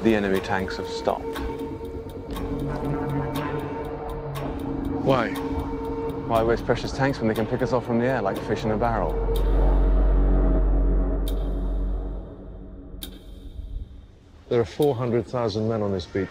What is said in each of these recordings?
the enemy tanks have stopped. Why? Why waste precious tanks when they can pick us off from the air like fish in a barrel? There are 400,000 men on this beach.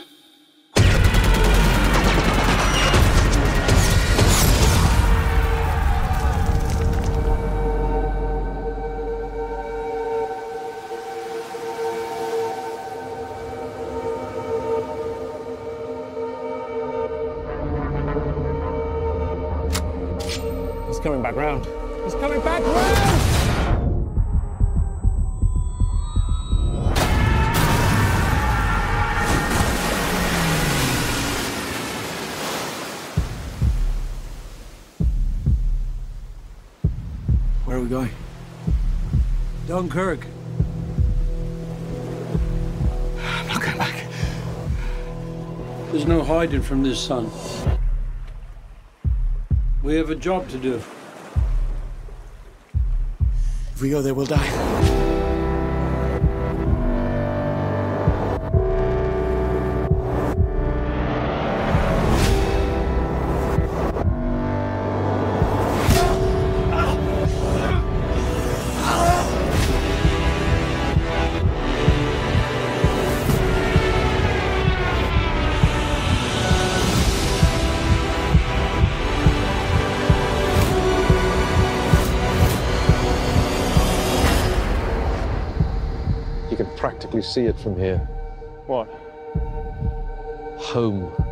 He's coming back round. He's coming back round! Where are we going? Dunkirk. I'm not going back. There's no hiding from this sun. We have a job to do. If we go there, we'll die. You can practically see it from here. What? Home.